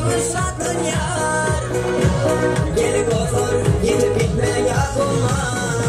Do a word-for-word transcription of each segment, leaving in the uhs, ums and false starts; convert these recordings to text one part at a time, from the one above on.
kavuşsattın yar. Gelip otur, gidip gitme yapılma.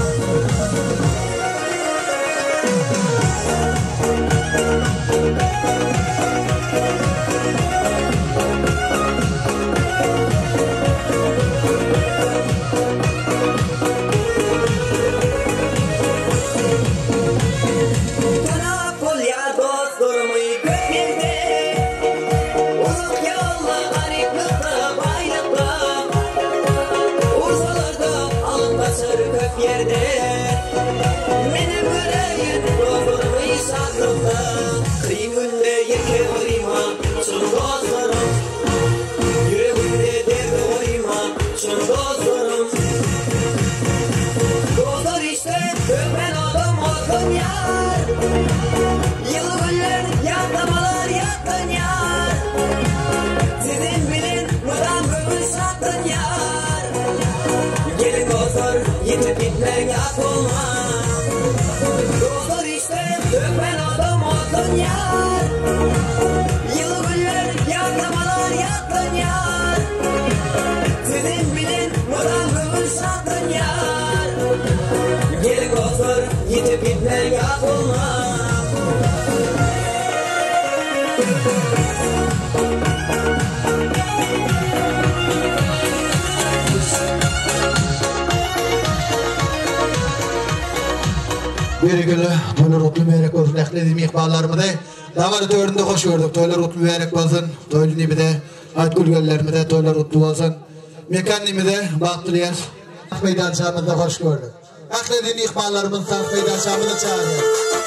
Gidip gitme yapılma. Doktor işte dökmen adam oldun yar. Yıl güller yaklamalar yaktın yar. Senin bilin mudan kavuşsattın yar. Gelip otur gidip gitme yapılma. Bir günü toylar otlu mübarek olsun. Eklediğim ihbarlarımı da davarı töründe hoş gördük. Toylar otlu mübarek olsun. Toylu nimi de ayet gülgellerimi de toylar otlu olsun. Mekan nimi de baktırıyaz. Sank meydançamızda hoş gördük. Eklediğim ihbarlarımın sank meydançamızda çağırıyor.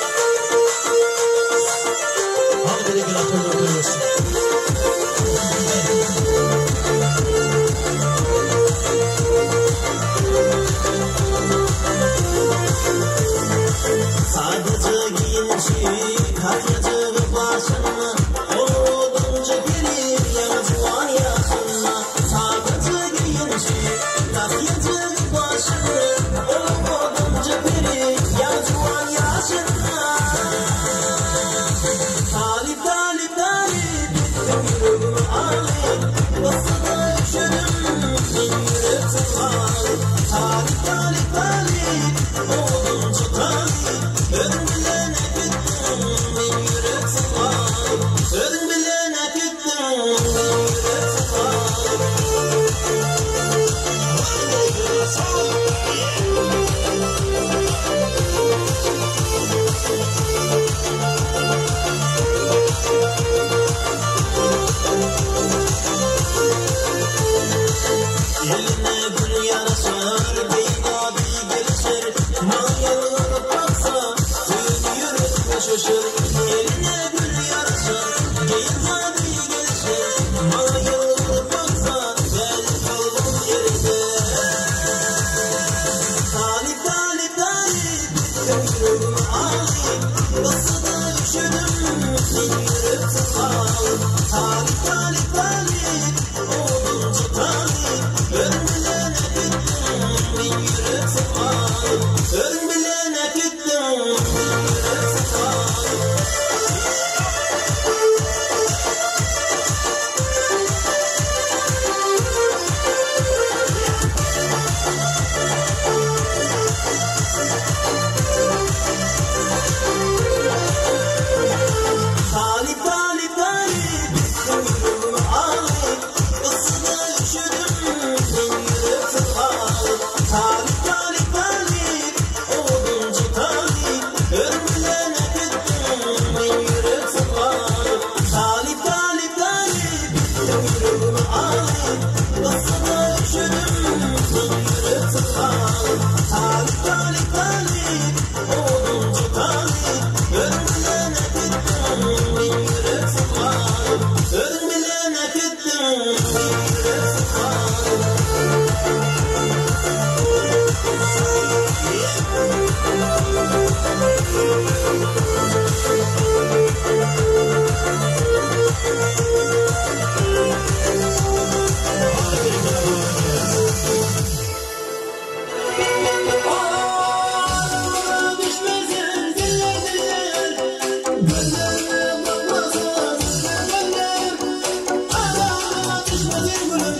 Hadi bir gün toylar otlu olsun. Sadece giyinci, katyacı başına, oğlunca gelir yanıcıvan yaşına. Sadece giyinci, katyacı başına, oğlunca gelir yanıcıvan yaşına. Talip talip talip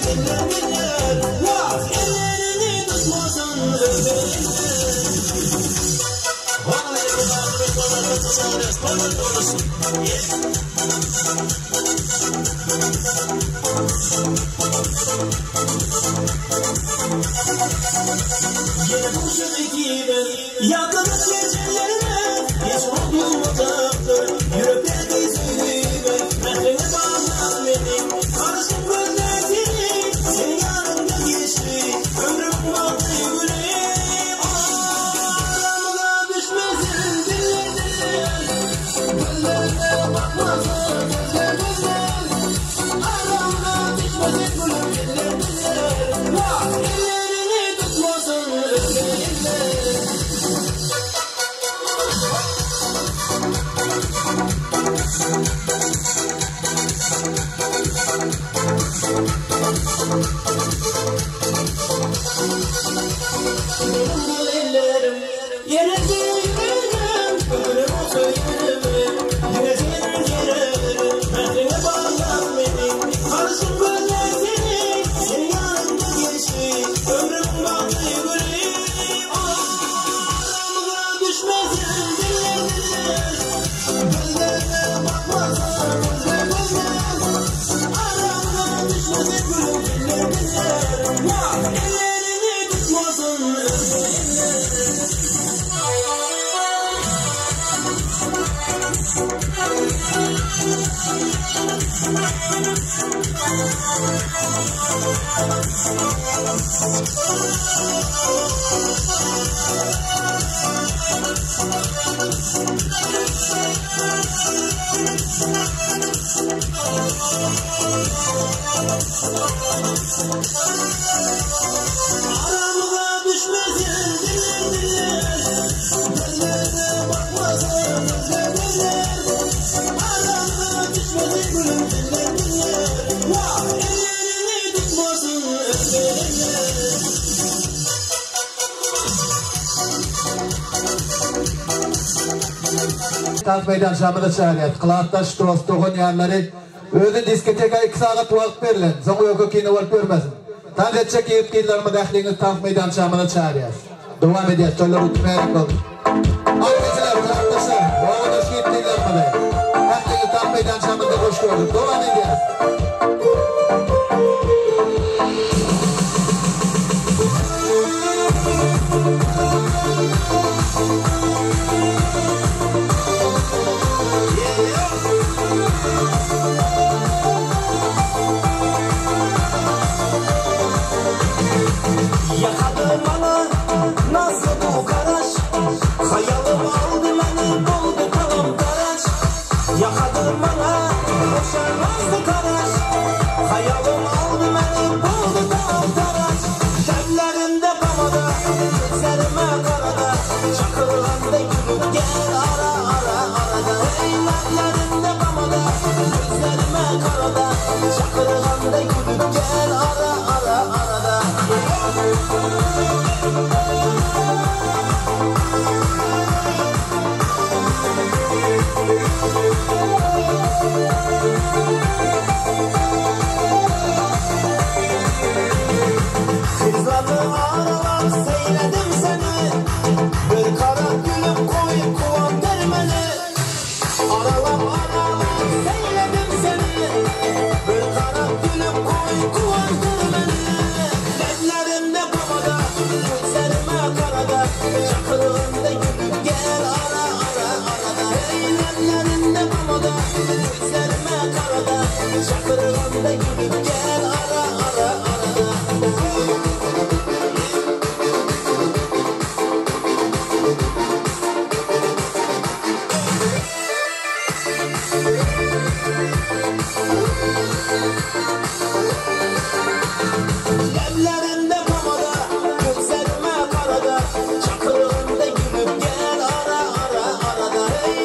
Tank meydanşamını çağırıyat. Kılaatlaş dostoğun yanları özü diskoteka iki saat vaqt berilen. Soňra ýokka kino bolup görmesin. Tank etçek ýetkilerimi dähliňiz tank meydanşamını çağırıyat. Dowam edýär. Tolar utmaýarak boldy. Arkadaşlar, kılaatlaşlar. Bowada şeýetkilerimi de. Dähliňiz tank meydanşamynda hoş gördük. Dowam edýär.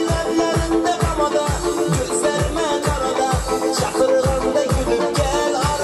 Gel ara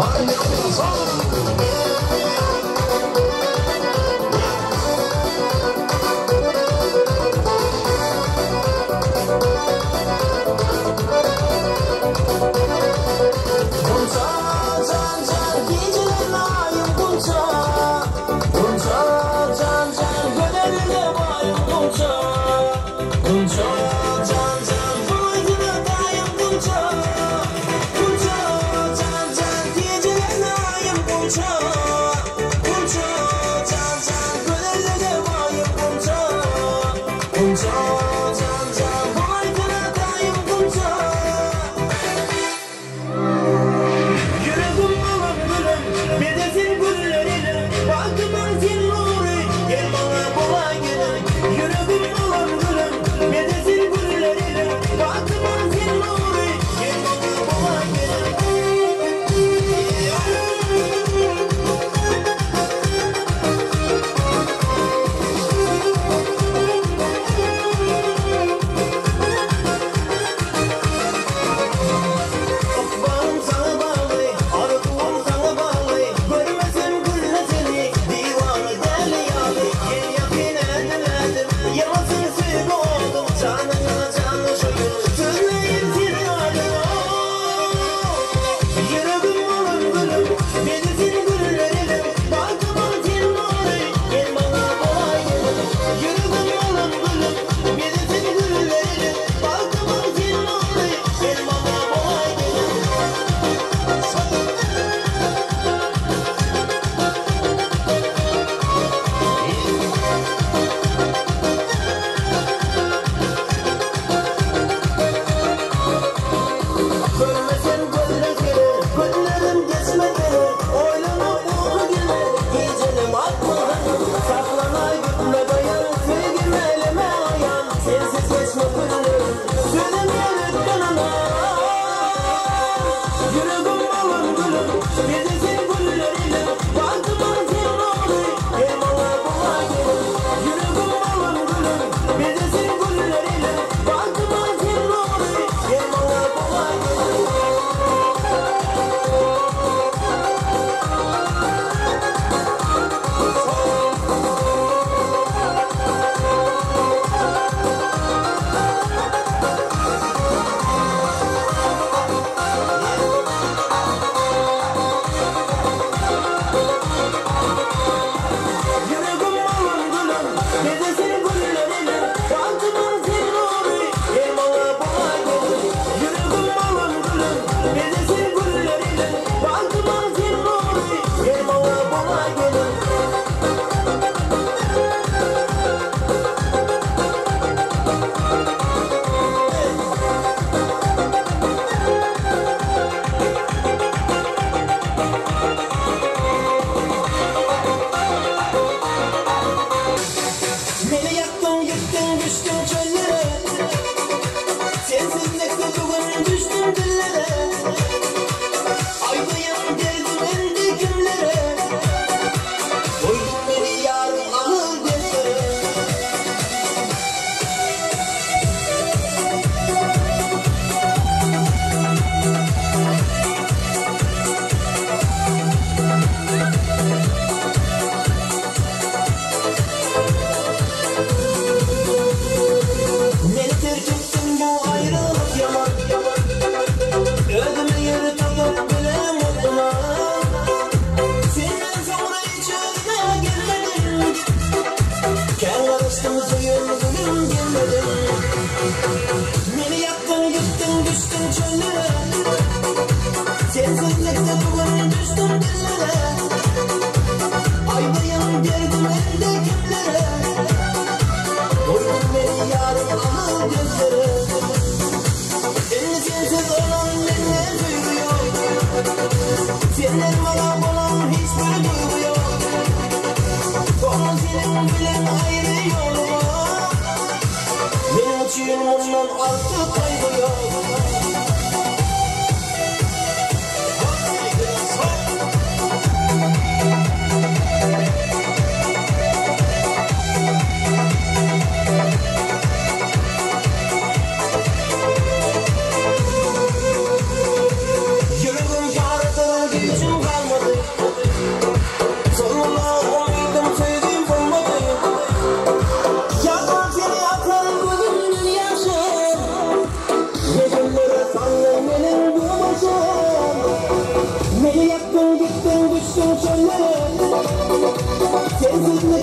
Yüreğim yardı, gücüm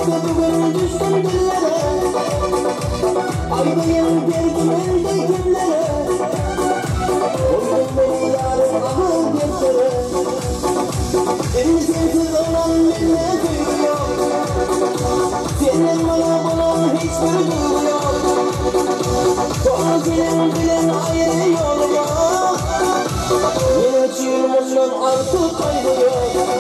İşte bugün düştüm dillere, aydayım geldim elde günlere. Oldum beni yarım ağır bir kere, beni sensiz olan bile duyuyor. Senin bana bunun hiçbir duygu yok. Doğru senin bilen ayrı yolu yok. Yine çığırmışım artık kaybı yok.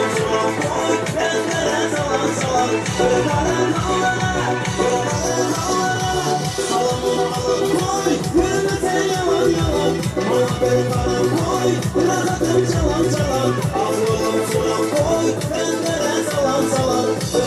Salam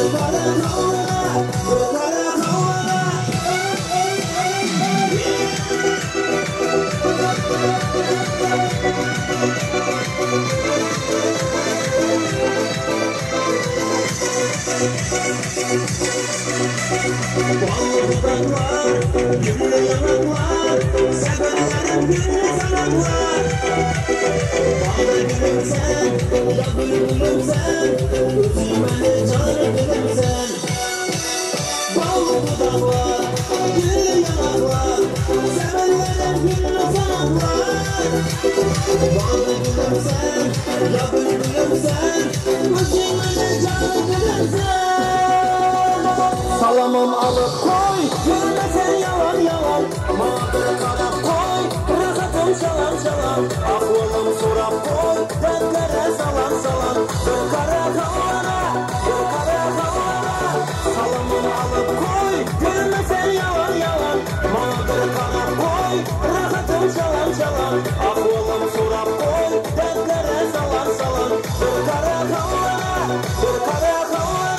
Salamım alıp koy, yürüme sen yalan yalan. Mağdur karap koy, rahatım çalan çalan. Aklım sorap koy, dertlere salan salan. Bir kara kavana, bir kara kavana. Salamım alıp koy, yürüme sen yalan yalan. Mağdur karap koy, rahatım çalan çalan. Aklım sorap koy, dertlere salan salan. Bir kara kavana, bir kara kavana.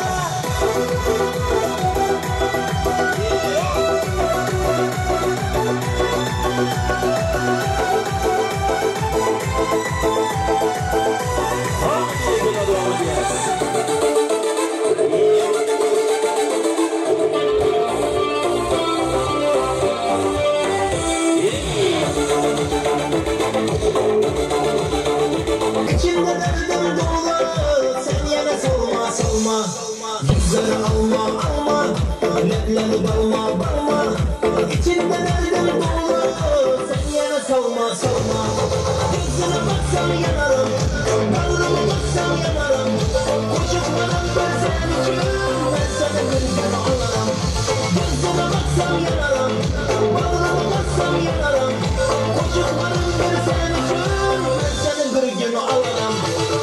İçimde derdim dolu, sen yine solma solma. Yüzleri alma alma, lepleri balma balma. İçimde derdim dolu, sen yine solma solma. Yüzüne baksam yanarım, bağrıma baksam yanarım. Çocuklarım ben senin için, ben sana bir gün alırım. Yüzüne baksam yanarım, bağrıma baksam yanarım. Çocuklarım ben senin için, ben sana bir gün alırım.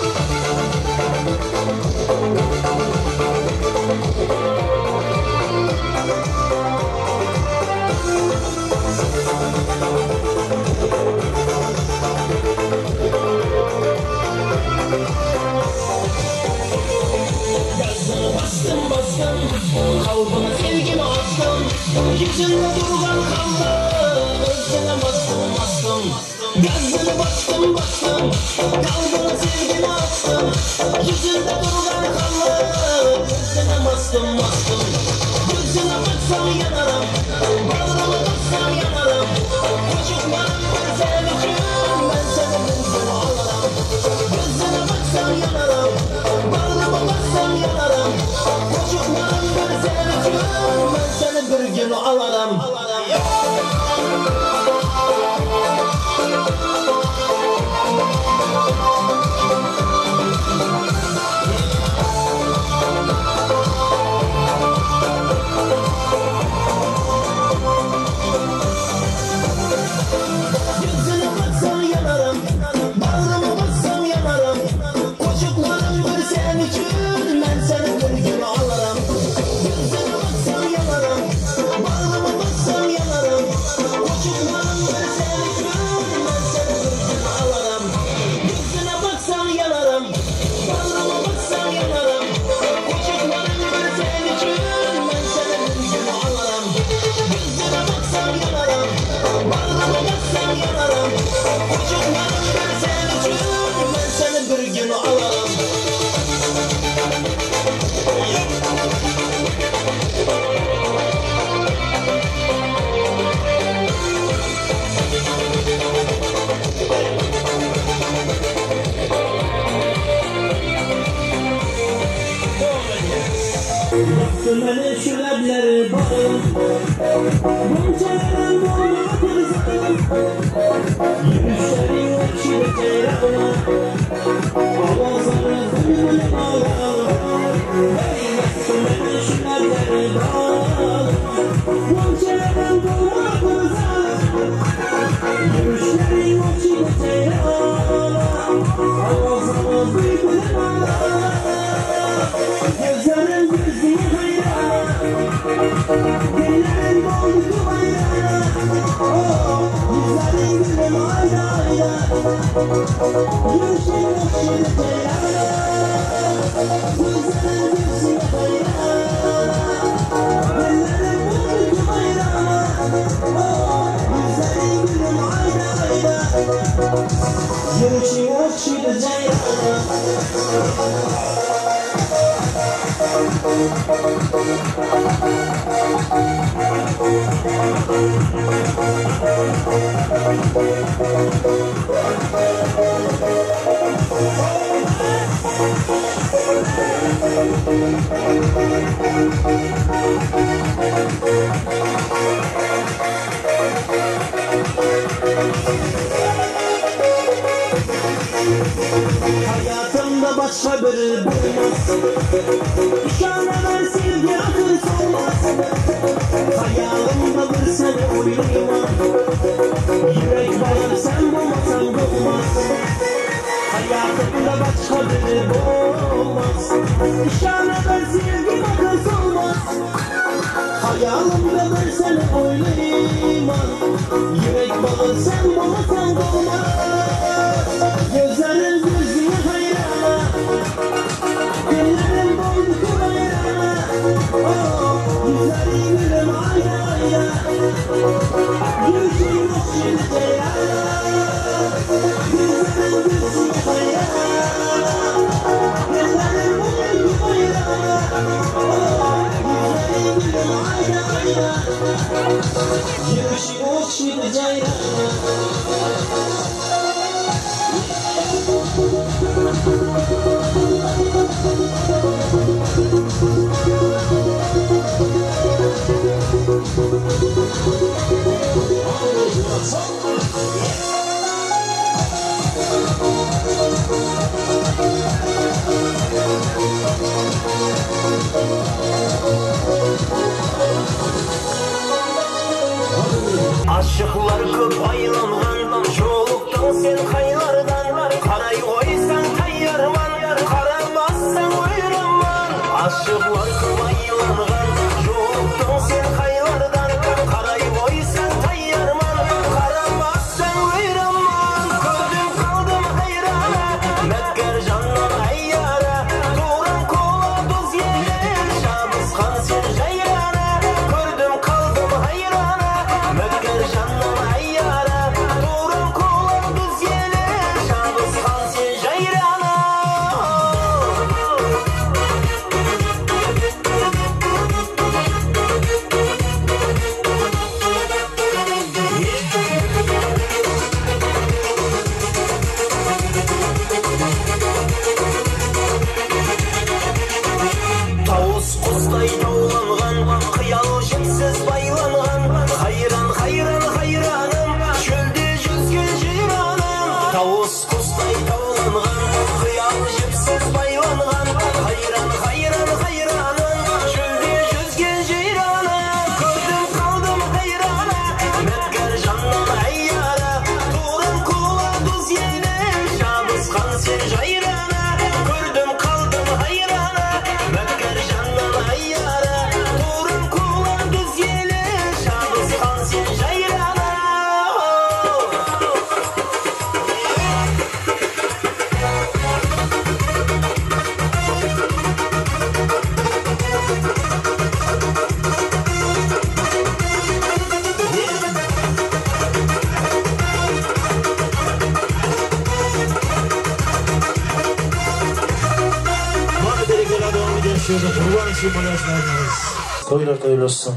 Gözünü bastım bastım, kalbime sevgimi astım. İçinde durgan kaldı, özüne bastım bastım. Gözünü bastım bastım, kalbime sevgimi astım. Yüzünde durgan kaldı, özüne bastım bastım. Gözüne baksam yanarım, bağrıma baksam yanarım. Çocuklarım ben senin için, ben senin için alırım. Gözüne baksam yanarım, bağrıma baksam yanarım. Çocuklarım ben senin için, ben seni bir gün alırım. Yüzüne baksam yanarım, bağrıma baksam yanarım. Çocuklarım bir sen için, ben seni bir gün alırım. Yüzüne baksam yanarım, bağrıma baksam yanarım. Çocuklarım bir sen için, ben seni bir gün alırım. Yüzüne baksam yanarım, bağrıma baksam yanarım. Çocuklarım bir sen için, ben seni bir gün alırım. Yüzüne baksam yanarım, bağrıma baksam yanarım. Çocuklarım bir sen için, ben seni bir gün alırım. Sümele şu lebleri bağım, buncaların boynuna kırzım. Yürüyüşlerin içine ceyrağına, avazları zümrüle bağlar. Sümele şu lebleri bağım, buncaların boynuna kırzım. Yürüyüşlerin içine ceyrağına, avazları zümrüle bağlar. Gözlerin gözü hayran, dillerin doldu hayran. Yüzlerin gülüm ayda ayda, yürüyüşün uçuşun ceylan. Gözlerin gözü hayran, Hayatımda başka biri bulmaz. İşareler sevgi akıl solmaz. Hayalimde bir seni uyuyamam. Yürek bağır sen bulmasan bulmaz. Hayatımda başka biri bulmaz. İşareler sevgi akıl solmaz. Hayalimde bir seni uyuyamam. Yürek bağır sen bulmasan bulmaz. Gözlerin gözüne hayrana, günlerim doldu kurayana. Oh, güzel gülüm ayda ayda, gülüşün yok şimdi ceyana. Gözlerin gözüne hayrana, günlerim doldu kurayana. Oh, güzel gülüm ayda ayda, gülüşün yok şimdi ceyana. Aşıklar köp aylangan, yoluktan sen kaylardan. Karay koysan tayyarman, karamazsan uyraman. Aşıklar köp aylangan, yoluktan sen kaylardan. Karay koysan tayyarman, karamazsan uyraman. Gördüm kaldım hayrana, metkar candan ayyara. Turan kola buz yeler, şabıskan sen jayrana. Gördüm kaldım hayrana, metkar candan ayyara. Turan kola buz yeler, şabıskan sen jayrana. Tavus kuzday yavlangan, kıyal jipsiz baylangan. Hayran hayran hayranım, çölde yüzgün jiranım. Tavus kuzday yavlangan, kıyal jipsiz baylangan. Hayran hayran hayranım, çölde yüzgün jiranım. Gördüm kaldım hayrana, metkar candan ayyara. Turan kula duz yeler, şabıskan sen jayrana. Gördüm kaldım hayrana, metkar candan ayyara. Turan kula duz yeler, şabıskan sen jayrana. Bana delikler devam eden şurada kurban için bana yaşlardınız. Toylar toylar olsun.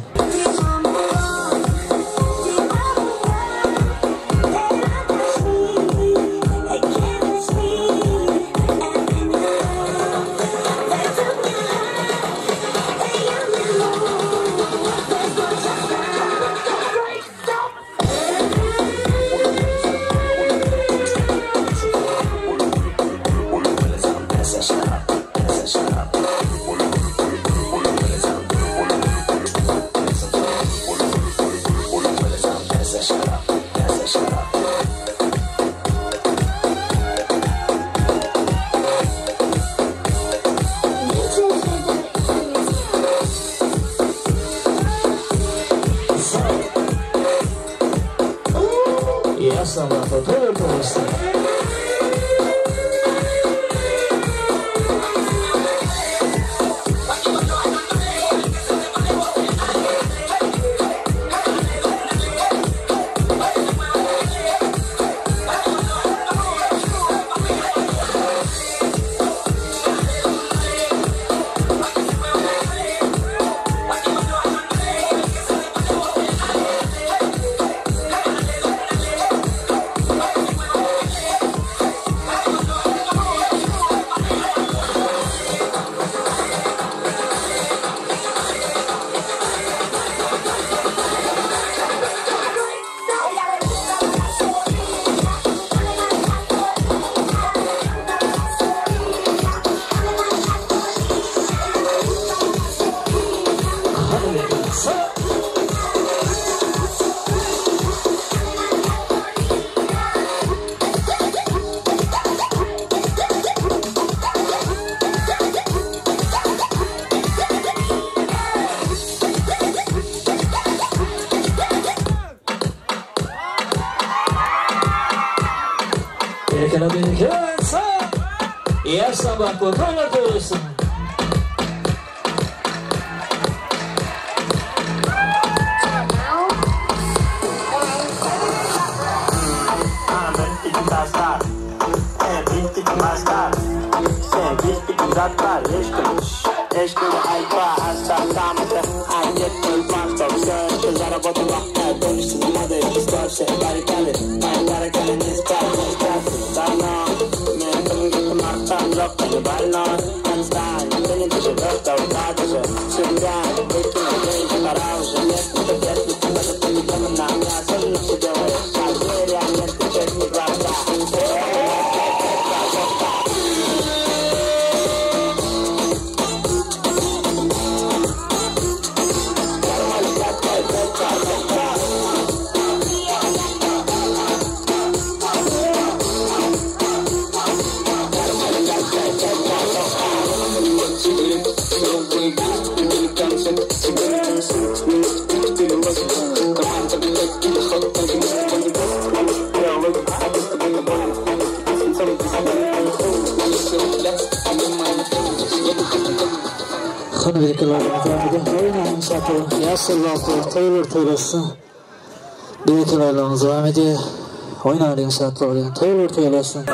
Hayra bir sağ. İyi sabah koyma diyorsun. Taylor Taylor'sı Diyetilerleriniz devam ediyor. Oynayalım saatler Taylor Taylor'sı.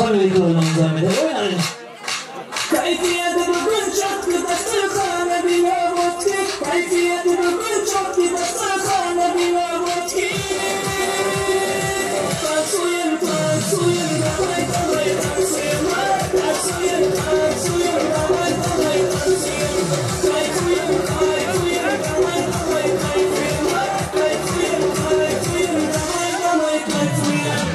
Tabii ki oynamamız Ahmet'e. Oynayın. Kayfiyeti bugün çok güzel sırkana bir vodka. Kayfiyeti bugün çok güzel sırkana bir vodka. Taksuyum taksuyum davay davay taksuyum. Taksuyum taksuyum davay davay taksuyum. Kayfiyum kayfiyum davay davay kayfiyum. Kayfiyum kayfiyum davay davay kayfiyum.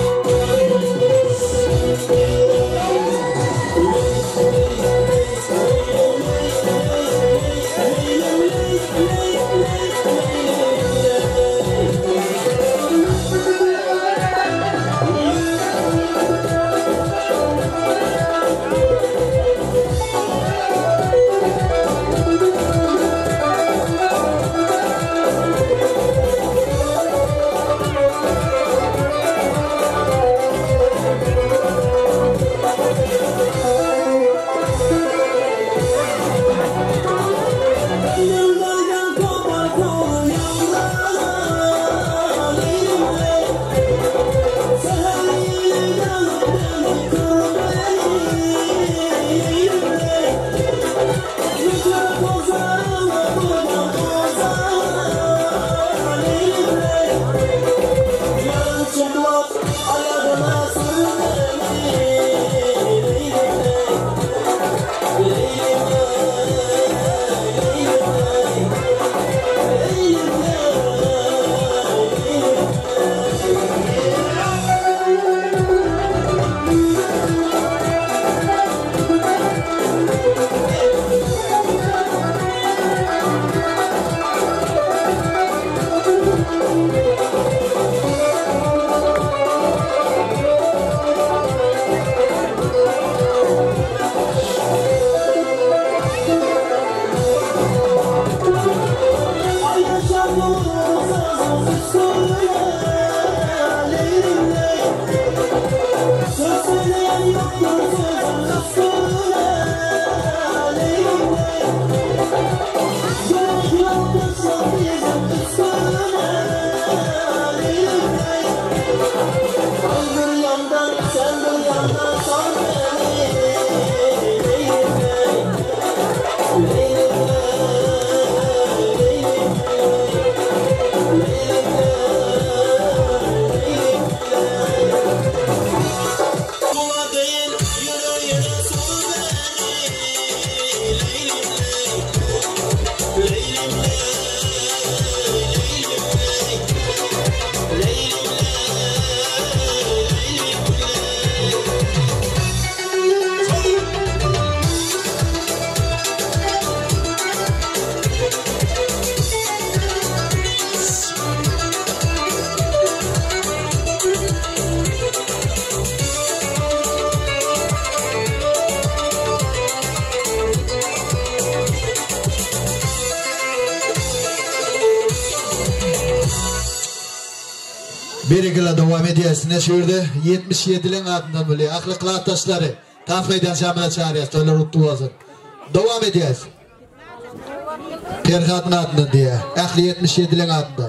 Thank you. Berikala devam ediyoruz. Ne şurada yetmiş yedi'nin adından böyle aklı kılat taşları. Kafaydan şamına çağırıyoruz. Öyle ruttu olsun. Devam ediyoruz. Perhat'ın adından diye. Aklı yetmiş yedi'nin adından.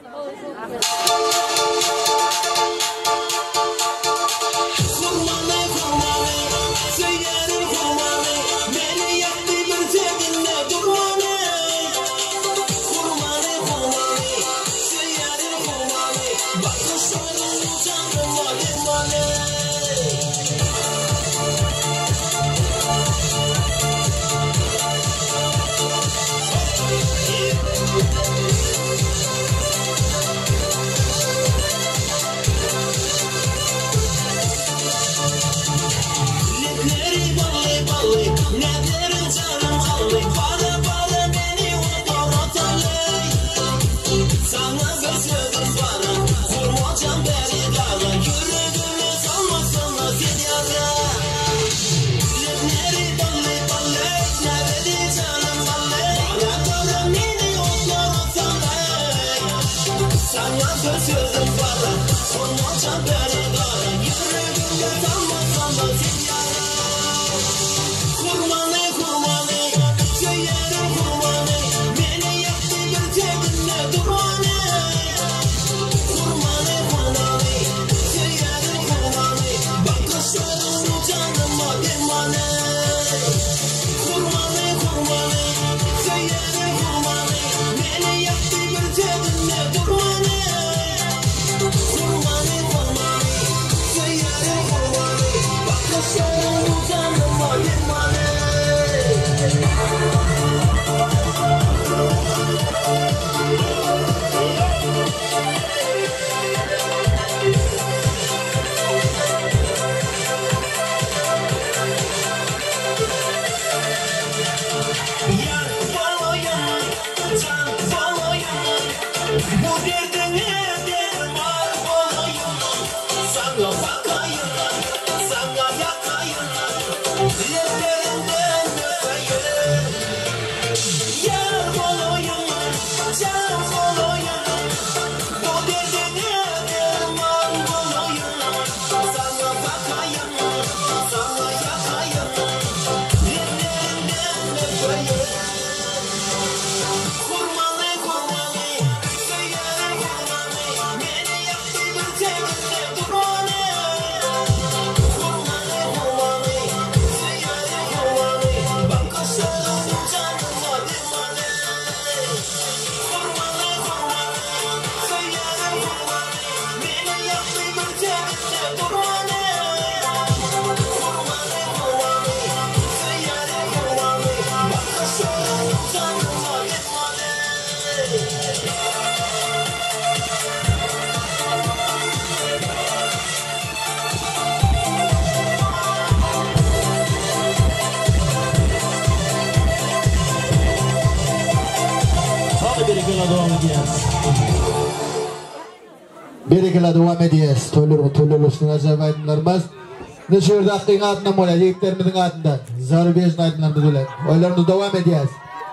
Berikala devam ediyoruz. Toylur toylur üstüne acayip aydınlarımız. Ne şurada hakkın adından böyle yiğitlerimizin adından. Zarubiyajın aydınlarımız öyle. Oylarımız devam ediyoruz.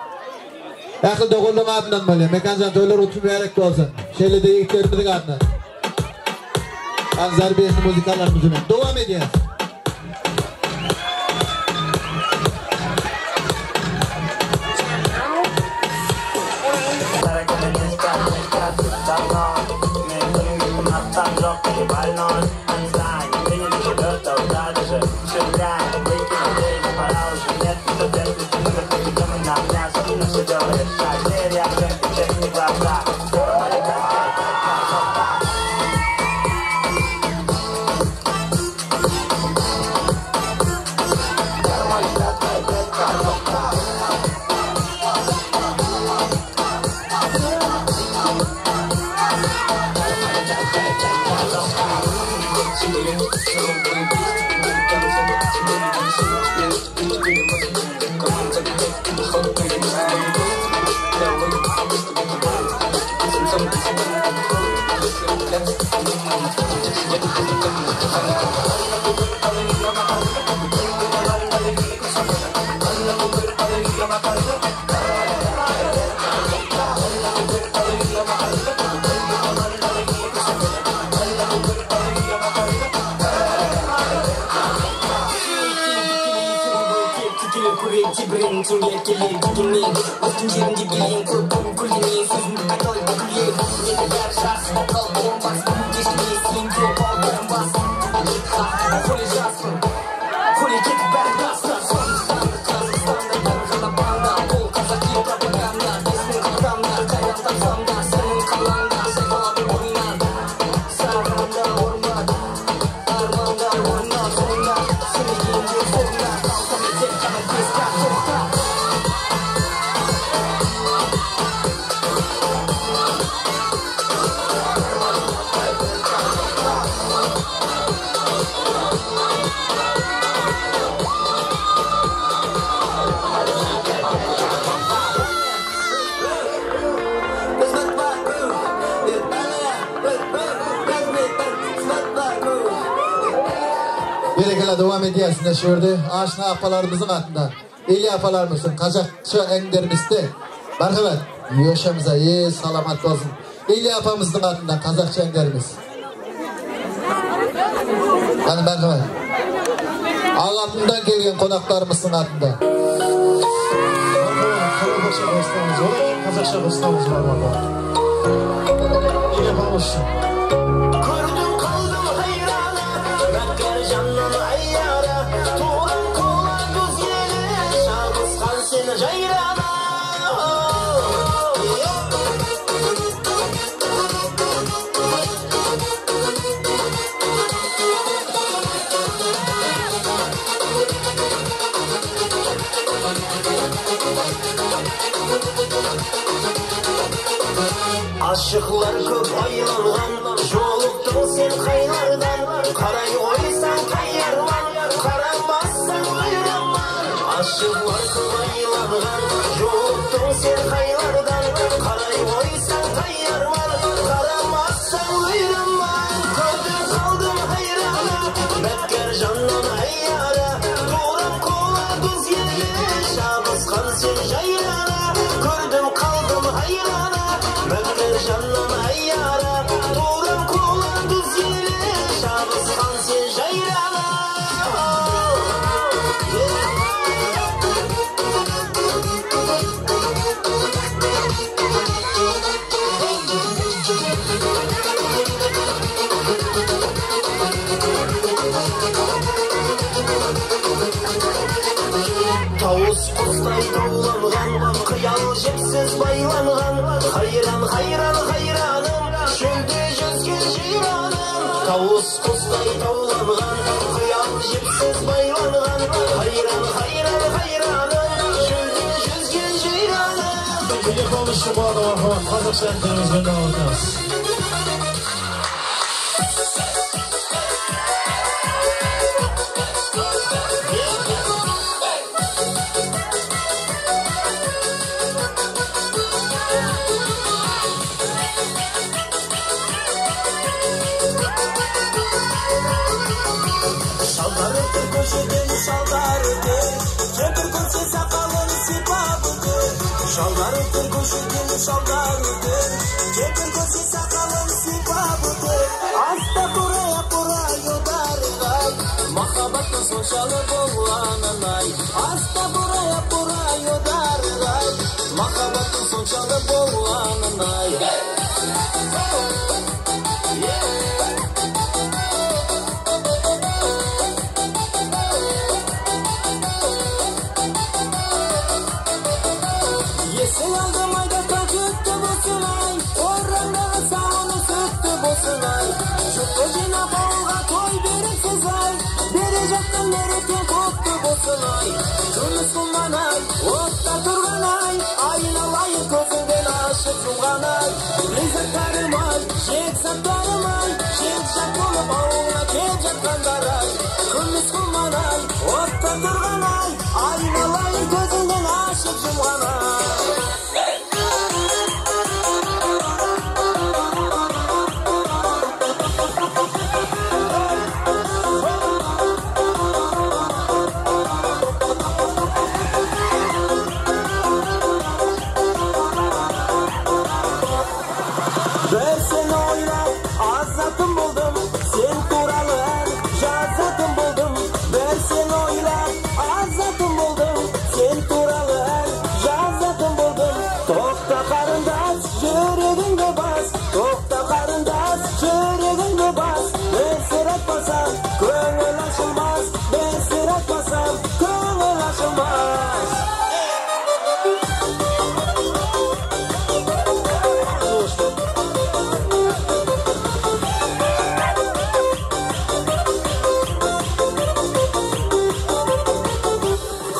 Akıl doğulun adından böyle. Mekancan toylur utu mübarek olsun. Şöyle de yiğitlerimizin adından. Zarubiyajın müzikallarımız öyle. Devam ediyoruz. Come on. Seni kurek cibrin çingel kelek Gidinin Üstün yerinde bileyin Korkum kulini Sözümü katol kulek Ne kadar şansın Kal bombas Geçmeyi since Baldarım bas Kule şansın Kule ketip bergasta Sonrasında Kazakistan'da Yargıla banda Kol Kazaki propaganda Desmin kaltamda Kayran tapsamda Senin kalanda Sevabı oynan Sarmanda orman Armanda orman Sonunda Seni giyince sonunda Kalkam edecek Kana kesken tokta Berekela devam ediyasında şöyle aşina apalarımızın altında. İyi apalarımızın Kazakçı enderimizde. Merhamet. Yaşamıza iyi salamat olsun. İyi apamızın altında Kazakçı enderimiz. Yani merhamet. Ağlatından gelgen konaklarımızın altında. Karabaşa bastamız var. Kazakça bastamız var baba. İyi yapamazsın. Gördüm kaldım hayrana Rakkar canım ayyara Tuğran kola göz yeli Şahıs kalsın jayrana Aşıklar köp aylangan Joluktun sen kaylardan Karay oysan kayyarman Karamazsan uyraman Aşıklar köp aylangan Joluktun sen kaylardan Karay oysan kayyarman Karamazsan uyraman Gördüm kaldım hayrana Rakkar canım ayyara Tuğram kola göz yeli Şahıs kalsın jayrana Gördüm kaldım hayrana Rakkar canım ayyara Tuğram kola göz yeli Şahıs kalsın jayrana Tavus kustay tavlangan Kıyal jepsiz baylangan Hayran hayran hayranım Şöldü yüzgün ceyranım Tavus kustay tavlangan Kıyal jepsiz baylangan Hayran hayran hayranım Şöldü yüzgün ceyranım İyi yapamazsın bu adama. Kazakça enderimizden devam ederiz. Şalvarıdır köşeden şalvarıdır Kepir köşe sakalın sipabıdır Şalvarıdır köşeden şalvarıdır Kepir köşe sakalın sipabıdır Asta buraya buraya dargay Makabatın sonşalı bollananay Asta buraya buraya dargay Makabatın sonşalı bollananay Yesin aldım ayda takıttı bosun ay Orrandağı sağını sıktı bosun ay Şu kocina bolga toy beripsiz ay Berecekten nereden koptu bosun ay Kırmız kumman ay Otta durgan ay Aynalayı gözünden aşık yumgan ay Rizaklarım ay Şek saklarım ay Şek şak olup ağına kep жатkanдар ay Kırmız kumman ay Otta durgan ay Aynalayı gözünden aşık yumgan ay Ben seni oynap azatım buldum Sen turalı yazatım buldum Ben seni oynap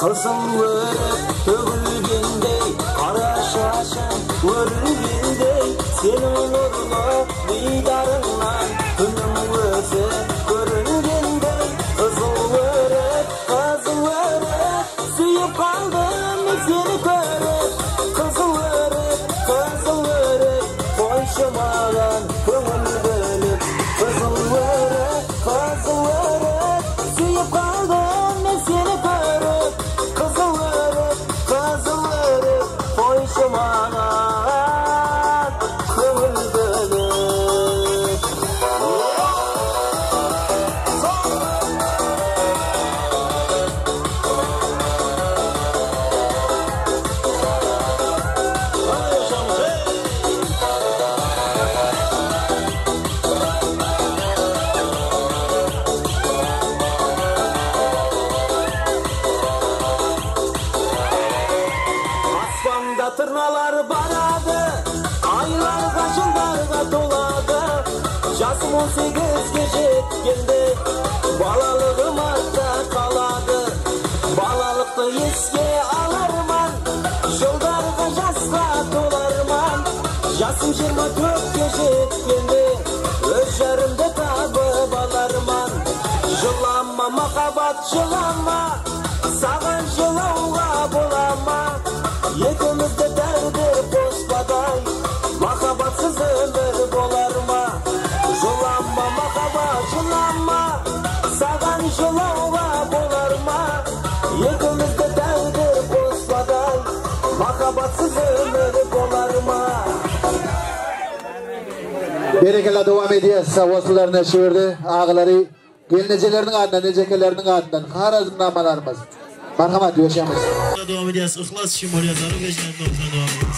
Kızıl örüp tөгülgендей, kara şaşan örülgендей, senin nurlu didarыңнан күнің өзі көрінгендей. Kızıl örüp, kızıl örüp, suyup kaldım мен seni көріп. Kızıl örüp, kızıl örüp, қойшы маған көңіл бөліп. Kızıl örüp, kızıl örüp, suyup kaldım мен seni көріп. Kızıl örüp, kızıl örüp, қойшы маған көңіл бөліп. Аспанда тырналар барады, айларға жылдарға толады. Жасым он сегізге жеткенде балалығым артта қалады. Балалықты еске аларман, жылдарға жасқа толарман. Жасым жиырма төртке жеткенде өз жарымды табып аларман. Жылама махаббат, жылама, саған жылауға болама. Екеумізді дәрдер қоспадай, махаббатсыз өмір болар ма? Жылама махаббат, жылама, саған жылауға болар ма? Екеумізді дәрдер қоспадай, махаббатсыз өмір болар ма? Berekeli devam ediyoruz. Osmanlılarına şiirdi. Ağaları, gelinecelerinin adından, necekelerinin adından. Harazım namalarımız. Marhamat, yaşamız. Devam ediyoruz. İhlas Şimal yazarı ve Cennet Nokta'na devam ediyoruz.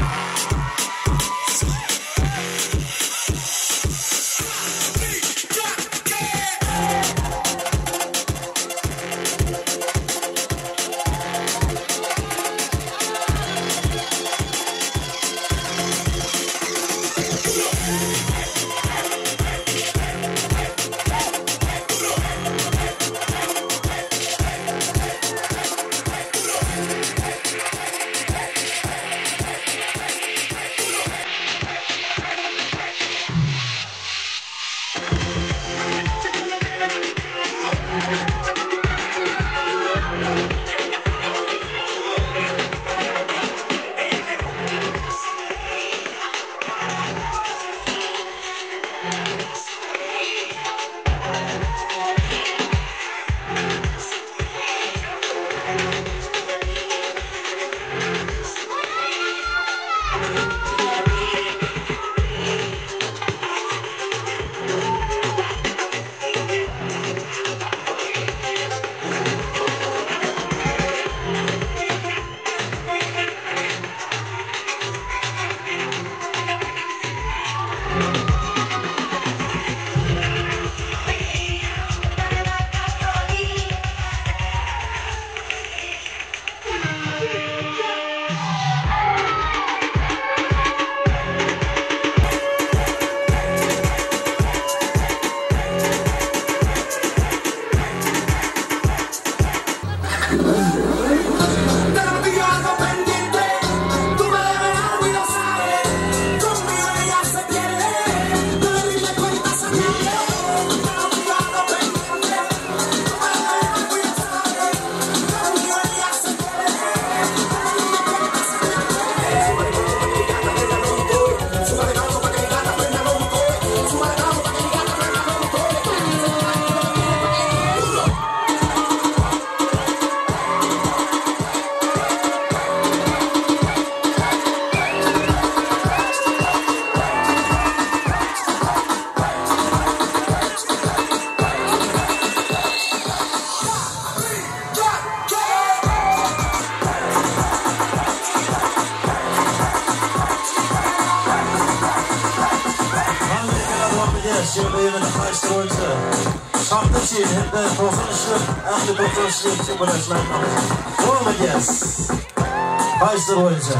Hayır boyunca.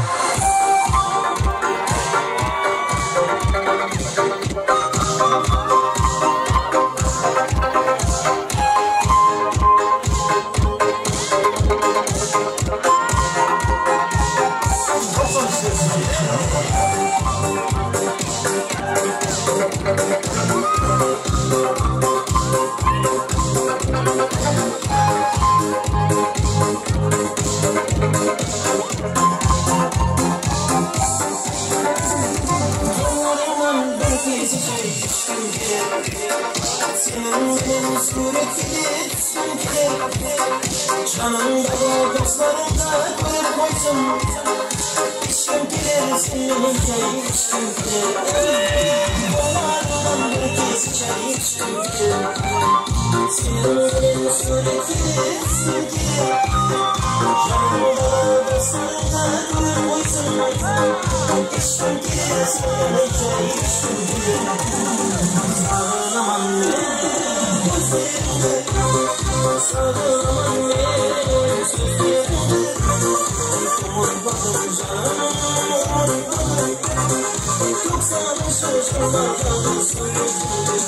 Yanımda dostlarım da görüp koysun. İçkim gelir senin çay içkim gelir. Onlardan bir kez çay içkim gelir. Senin sürekli sevgilim. Yanımda dostlarım da görüp koysun. İçkim gelir senin çay içkim gelir. Sağlamam ne gözlerimde. Sağlamam ne sözlerimde. Umutmadım canım, umutmadım. Yoksa bu sözler kaldı sözlerimde.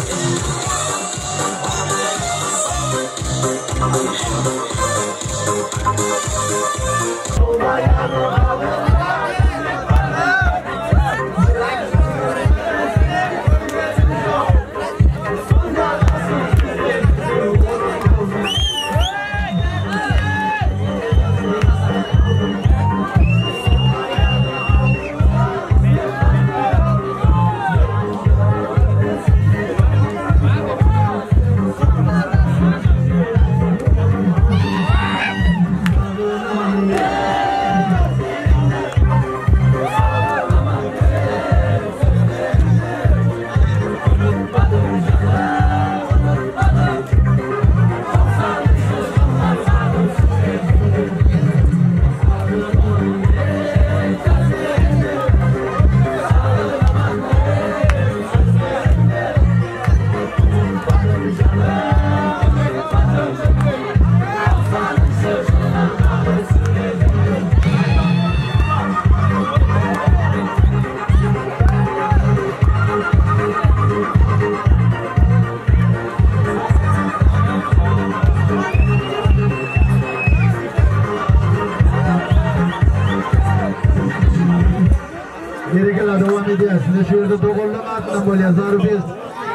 Size şu yerde doğrullama atına böyle zarı biz.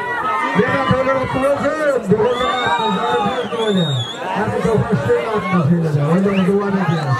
Beni doğrullama kullanın. Doğrullama atına zarı biz böyle. Hadi çok hoşlayın atına şeyleri. Öyle duvar ediyor.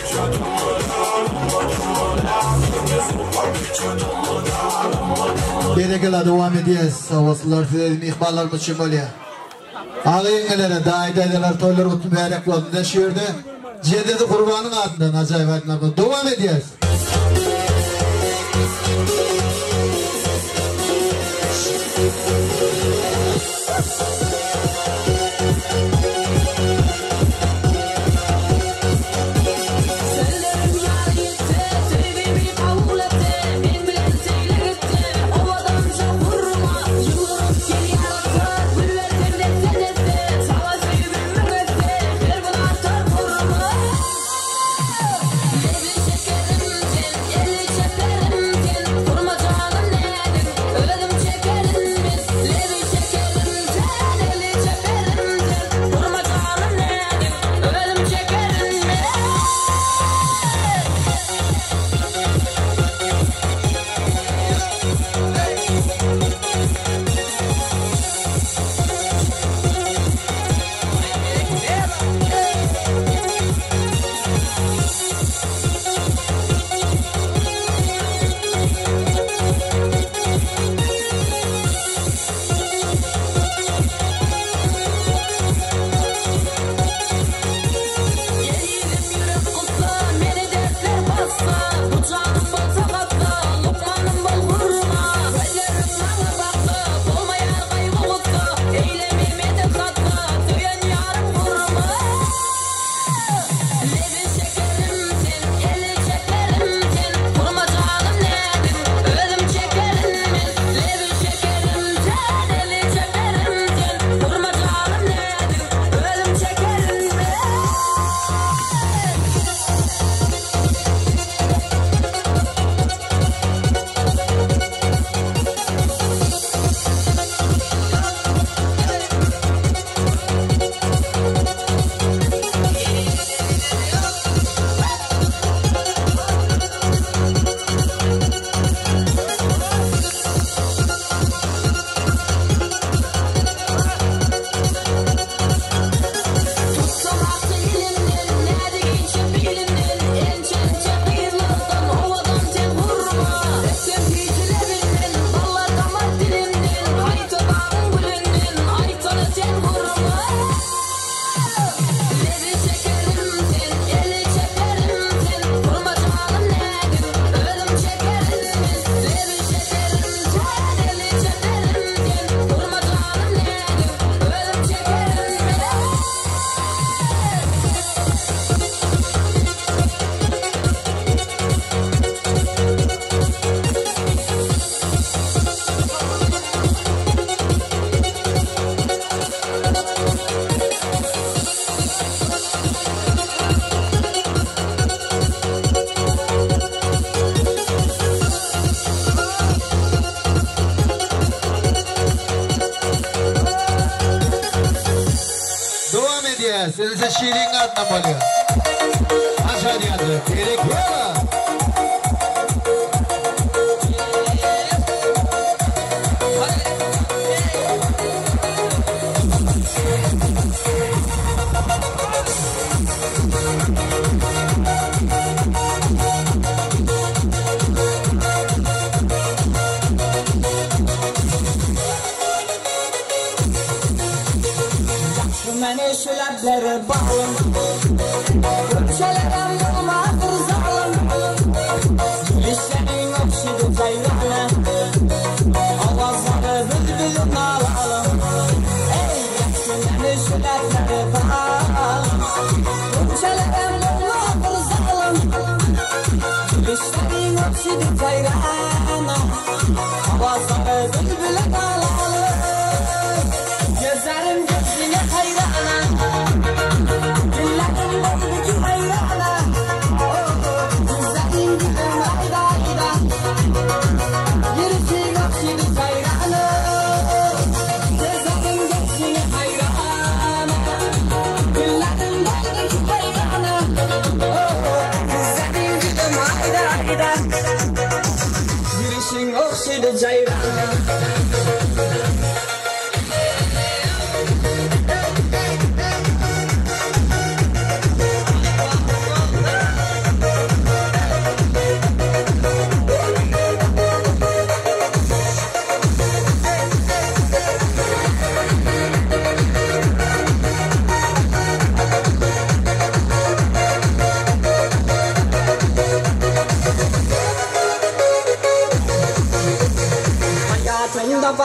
Just Berekela devam ediyoruz. Savasılar sizlerin ihbarlarımız şımaliye. Ağayengelere, daidaydalar, toylar kutu mübarek oldu da şiirde. Cededi kurbanın adından acayip adından devam ediyoruz. Size şiirin adına oluyor. Aşağı diyordu. Gerek yok mu? Şöyle bağım, şöyle rambama kırzalım. Gülüşlerin okşidu zaylana, avazları bülbülün alalım. Ey yaksınları şöyle bağım, şöyle rambama kırzalım. Gülüşlerin okşidu zaylana, avazları bülbülün alalım. Gözlerim gözüne hayrana, dillerim bozdu ki hayrana.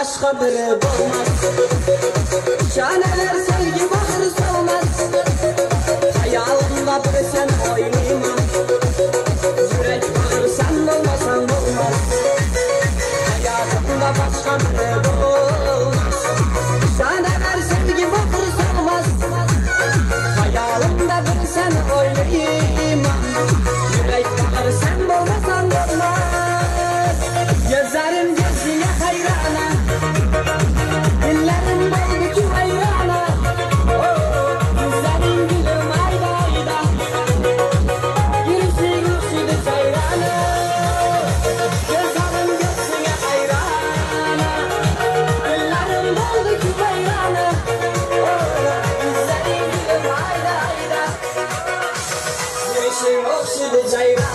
başka biri olmaz. Şaneler sevgi bakır solmaz. Hayalımda bir sen oynayma. Yürek bağır sen olmasan olmaz. Hayatımda başka biri olmaz. Şaneler sevgi bakır solmaz. Hayalımda bir sen oynayma. Yürek bağır sen olmasan olmaz. Gözlerim gözüne hayrana. Dillerim doldu ki hayrana. Gözlerim gülüm ayda ayda. Gülüşü gülüşü de hayrana. Gözlerim gözüne hayrana. Dillerim doldu ki hayrana. Gözlerim gülüm ayda ayda. Gülüşü gülüşü de hayrana.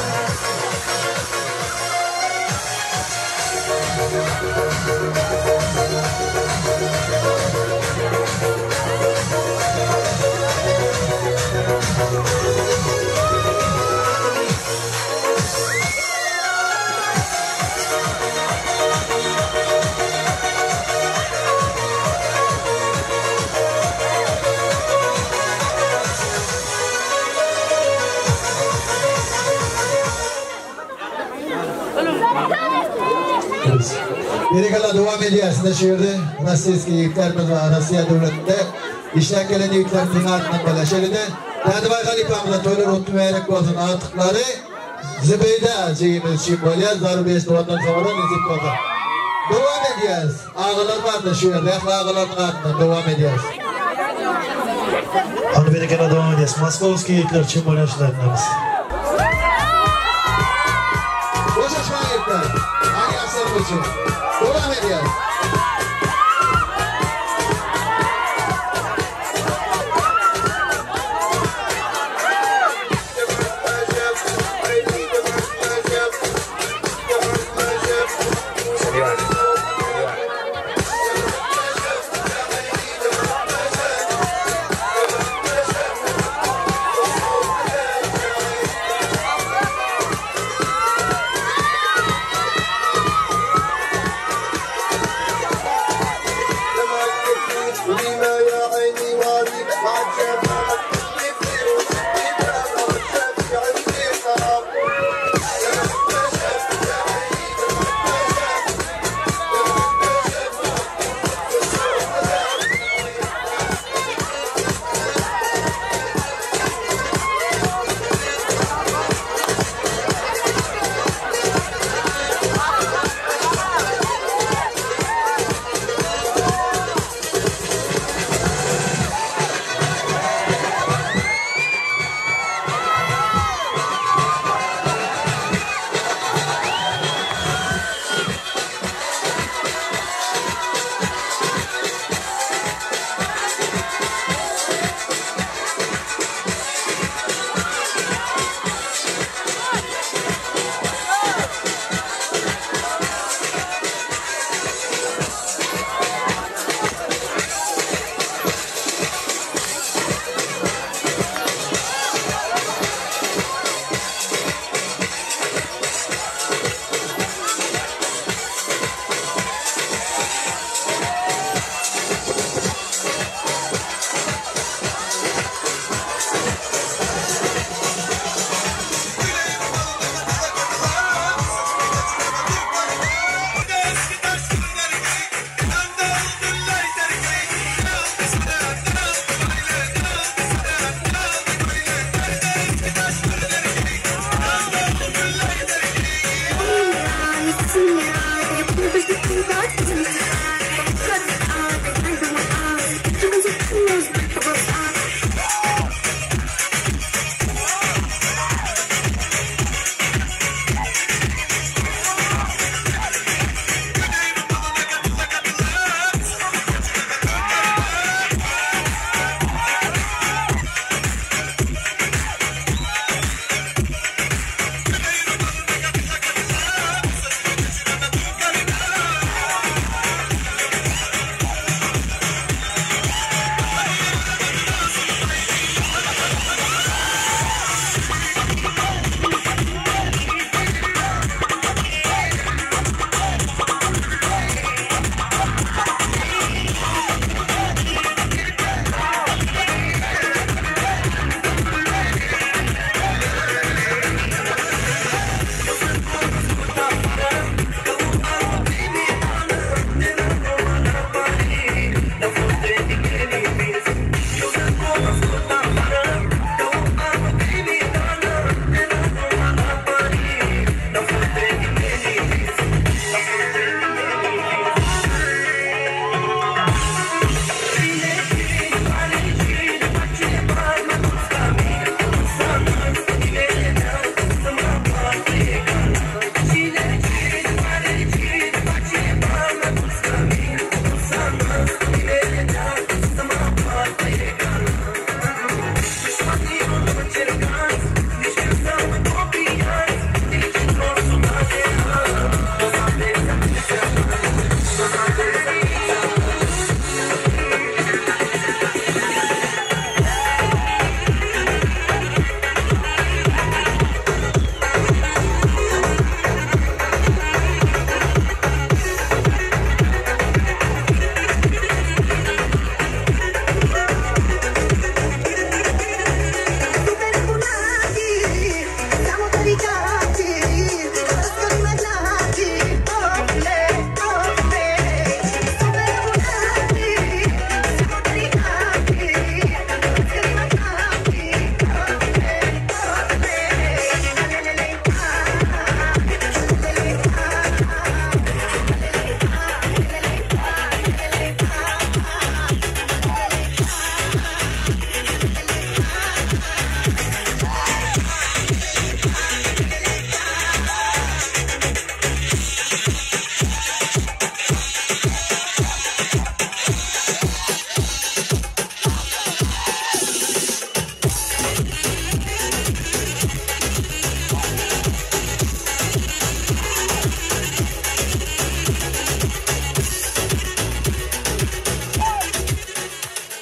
Berikala devam ediyor aslında şehirde Rossiyski yüklerimiz var. Rossiya devletinde işten gelen yüklerimizin ardından belaşelide. Derdi Baykal ikramında toylar otlu vererek olsun artıkları Zibeyde şeyimiz için böyle zarı beş doğandan sonra nizip oldu. Devam ediyoruz. Ağalar var da şehirde. Ağaların ardından devam ediyoruz. Hadi Berikala devam ediyoruz. Moskovski yükler için böyle yaşlarındayız. Boşaşma yükler. Aynı asır için. Devam ediyoruz.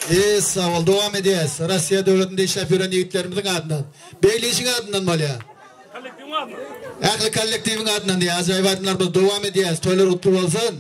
Ee, sağ ol, devam edeceğiz. Rusya devletinde işlep yören yiğitlerimizin adından. Beyleyişin adından mı ya? Kollektivin adından. Aklı kollektivin adından diye acayip adımlarımız devam edeceğiz. Toylar utlu olsun.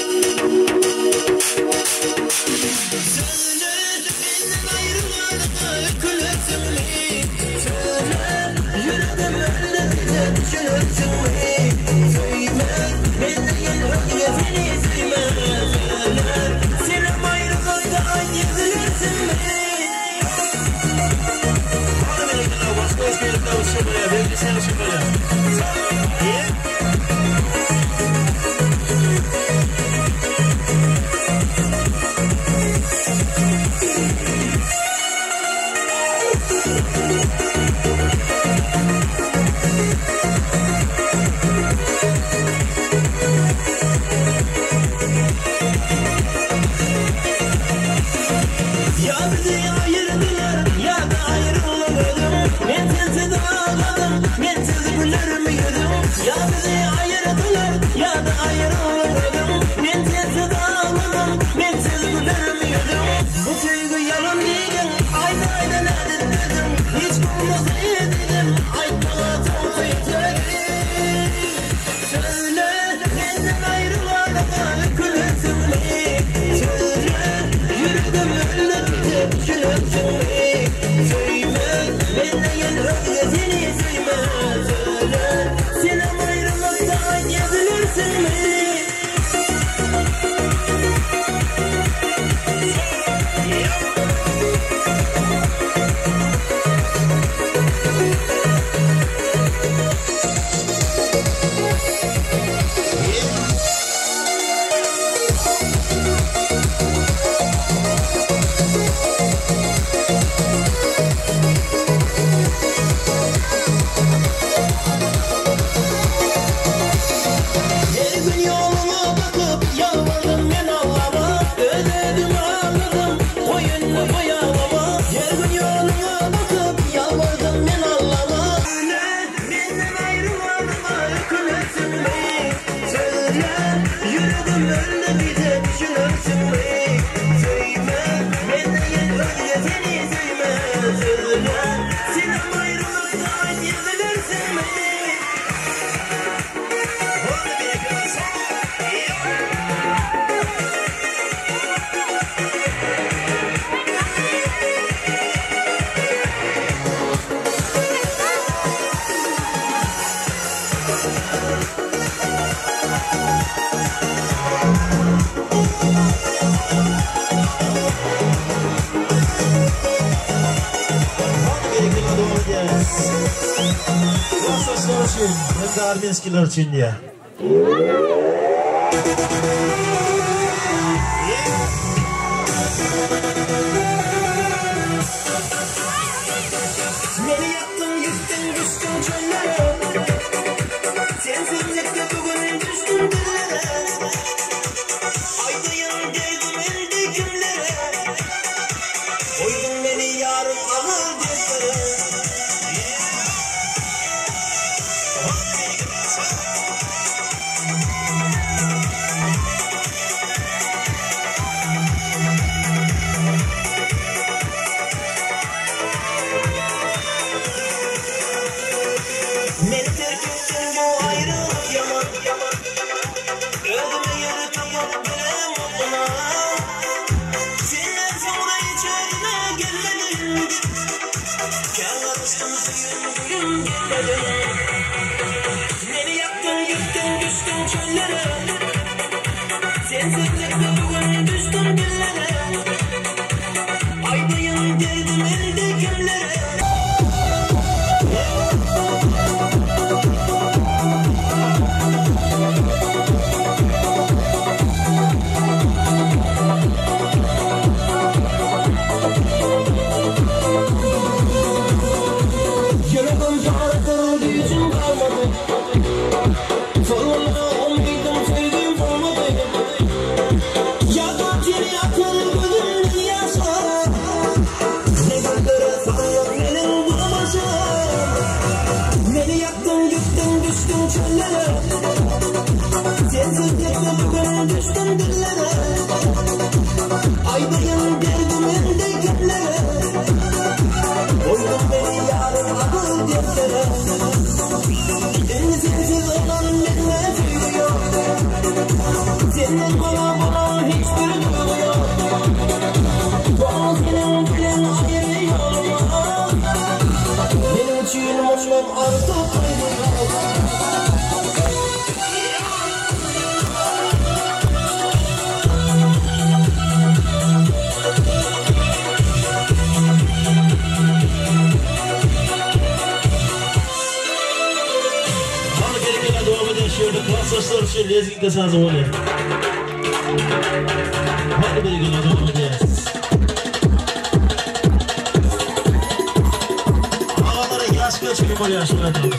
Armenskiler için diye. Beni yaktın yıktın düştün çöllere. Sensizlikte bugün düştün dillere. Aydayım geldim elde kimlere. Koydun beni yarım ağır ceplere. Beni yaktın yıktın düştün çöllere. Sensizlikle bugün düştün dillere. Aydayım geldim elde kimlere. Sormalı olmaydım sevdiğim olmadı. oldum artık Klaslaşlar şu lezgin de sazı var. Hadi bir gün devam edeceğiz. Ağalara yaş kaç gün var yaşlı adamız.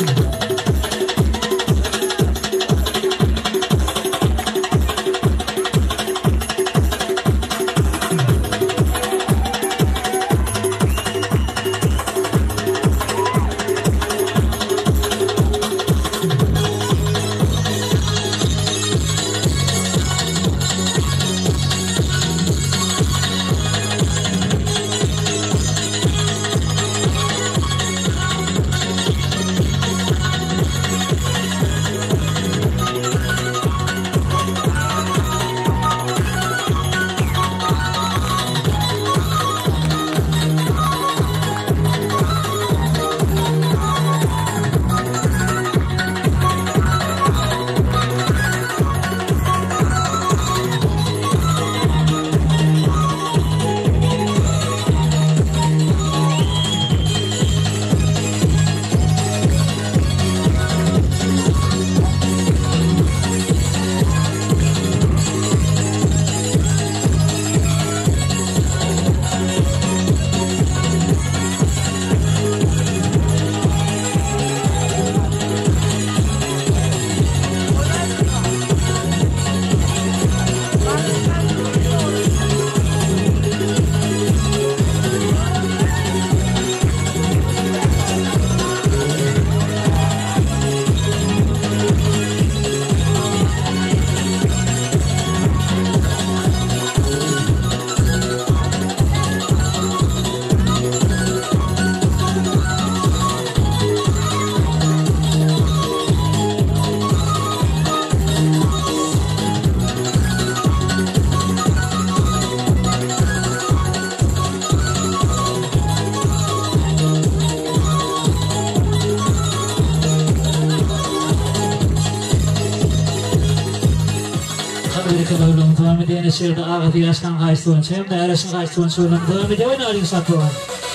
Devam edeyen şehirde ağıtı yaştan kaçtığın hem de erişin kaçtığın şehirden devam edeyen oynayın satılan.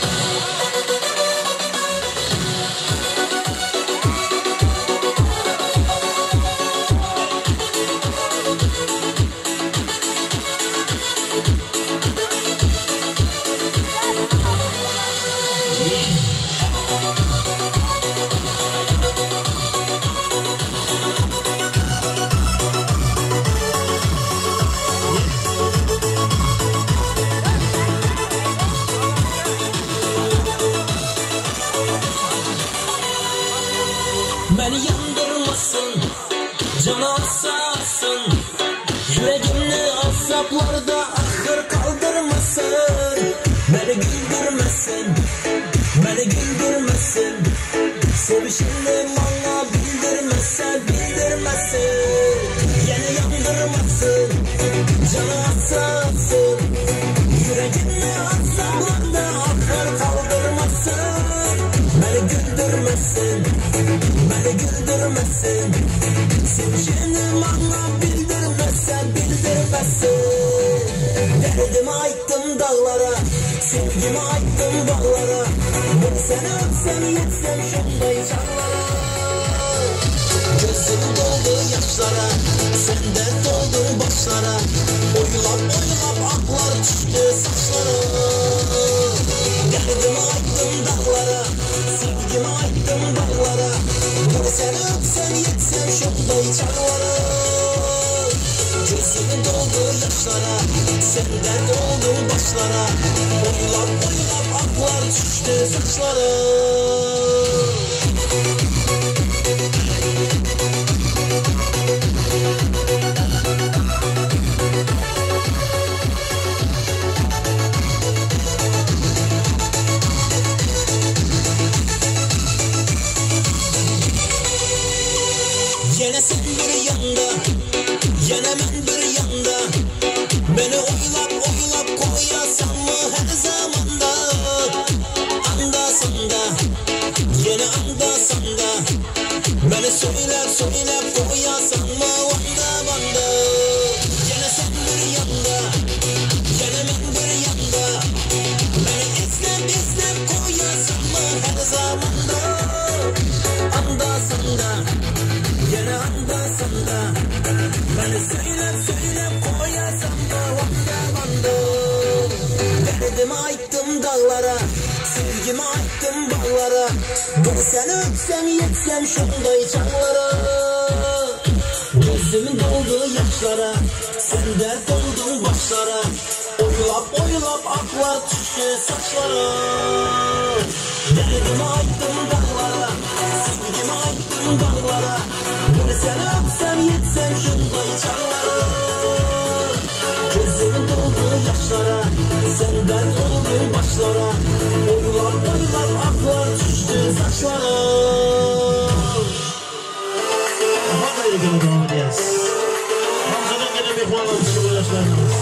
Beni yandırmasın, canı sarsın, yüreğimli azaplarda ahır kaldırmasın. Beni güldürmesin, beni güldürmesin, sevişini bana bildirmesin, bildirmesin. Yine yandırmasın, canı sarsın, yüreğimli azaplarda ahır kaldırmasın. Beni güldürmesin, beni güldürmesin, sevişini bana bildirmesin, bildirmesin. Derdimi ayttım dağlara, sevgimi ayttım bağlara. Ben seni öpsem yetsem şunday çağlara. Gözüm doldu yaşlara, sen de doldun başlara. Oylap oylap aklar düştü saçlara. Derdimi ayttım dağlara, sevgimi ayttım bağlara. Ben seni öpsem yetsem şunday çağlara. Gözüm doldu yaşlara, sen de doldun başlara. Oylap oylap aklar düştü saçlara. Yine sen bir yanda, yine ben bir yanda. Beni oylap oylap koyasan mı her zamanda? Anda sanda, dağlara Sevgimi attım bağlara Bir seni öpsem yetsem şunday çağlara Gözümün doldu yaşlara Sen dert oldun başlara Oylap oylap aklar düştü saçlara Derdimi attım dağlara Sevgimi attım dağlara Bir seni öpsem yetsem şunday çağlara Gözümün doldu yaşlara Sen dert oldun başlara Oylap oylap aklar düştü saçlara Bakayım gene devam edeceğiz. Hamza'dan gene bir puan almıştı bu yaşlarımız.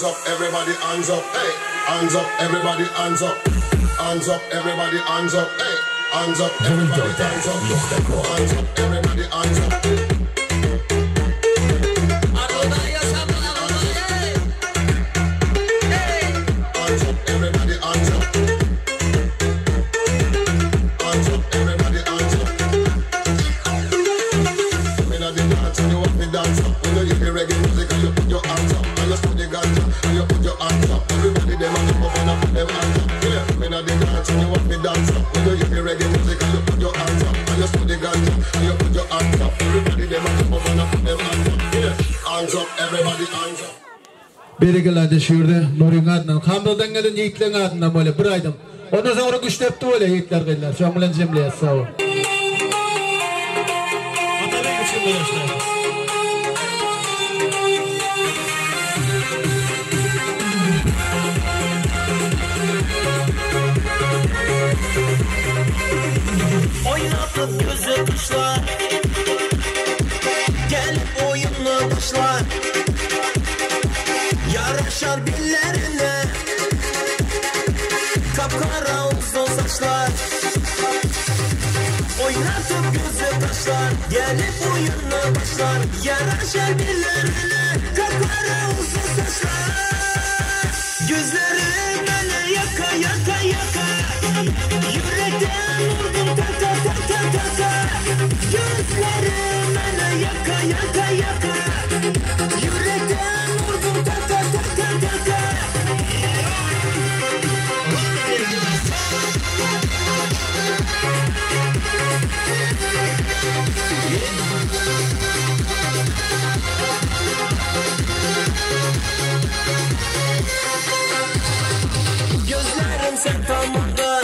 hands up, everybody hands up, hey. Hands up, everybody hands up. Hands up, everybody hands up, hey. Hands up, everybody hands up. Hands up, everybody hands up. Bergelerde şurada Nurin adından, Hamdol'dan gelen yiğitlerin adından böyle bir aydım. Ondan sonra güçlepti öyle yiğitler geldiler. Şu an bilen cemliye sağ ol. Atabey için yaşlar. Oynatıp gözü kuşlar, gelip oyunla başlar. Yaraşar billerine kapkara uzun saçlar. Oynatıp gözü taşlar, gelip oyunla başlar. Yaraşar billerine kapkara uzun saçlar. Gözleri beni yaka yaka yaka, yürekten vurdum taka taka taka. Gözleri beni yaka yaka yaka, yürekten vurdum taka taka taka. Gözlerim sen tamamda,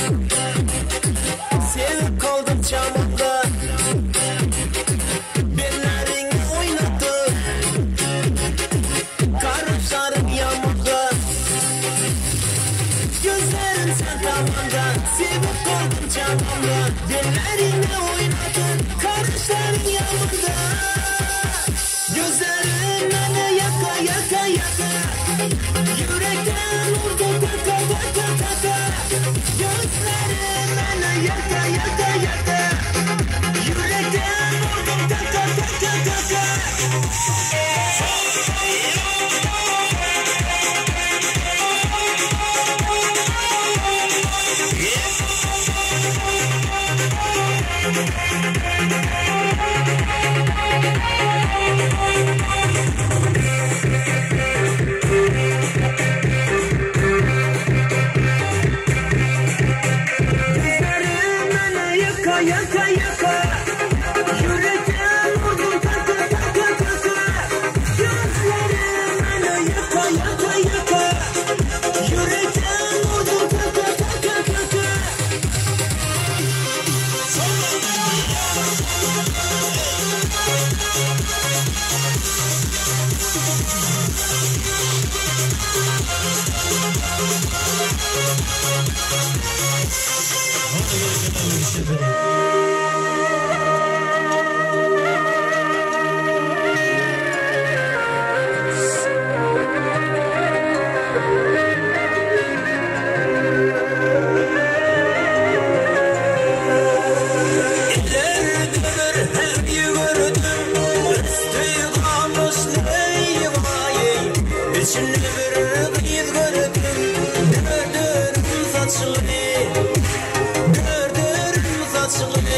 sevip kaldım çamurda. Benlerini oynattı, karışlarım yağmurda. Gözlerim sen tamamda, sevip kaldım çamurda. Benlerini oynattı, karışlarım yağmurda. Gözlerim beni yaka yaka yaka, yürekten vurdu taka taka taka. Gözlerim beni yaka yaka yaka, yürekten vurdu taka taka taka. Yaka yaka, yürekten vurdum taka taka taka. Gözlerim beni yaka yaka yaka, yürekten vurdum taka taka taka. İçinde bir kıyız gördüm, gördüm saçını, gördüm saçını.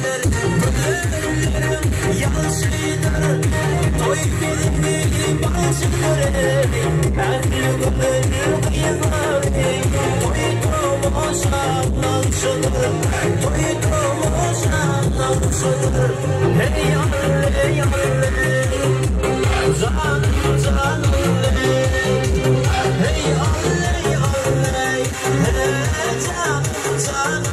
güller güllerim yaşlıdır toy benim başıdır Erli güller kıyılar toy tomoşanlaşılır toy tomoşanlaşılır hey yalle yalle Canım canım hey yalle yalle hey canım canım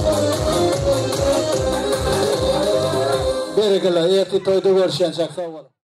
Berikele, erti toyda görüşen çaksa olalım.